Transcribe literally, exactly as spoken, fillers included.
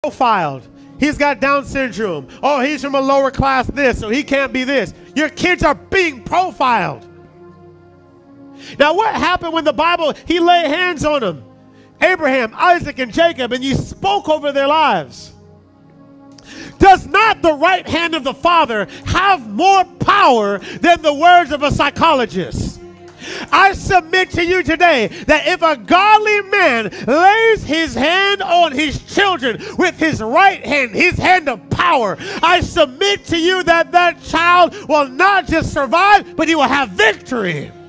Profiled. He's got Down syndrome. Oh, he's from a lower class this, so he can't be this. Your kids are being profiled. Now, what happened when the Bible, he laid hands on them? Abraham, Isaac, and Jacob, and you spoke over their lives. Does not the right hand of the Father have more power than the words of a psychologist? I submit to you today that if a godly man lays his hand on his children with his right hand, his hand of power, I submit to you that that child will not just survive, but he will have victory.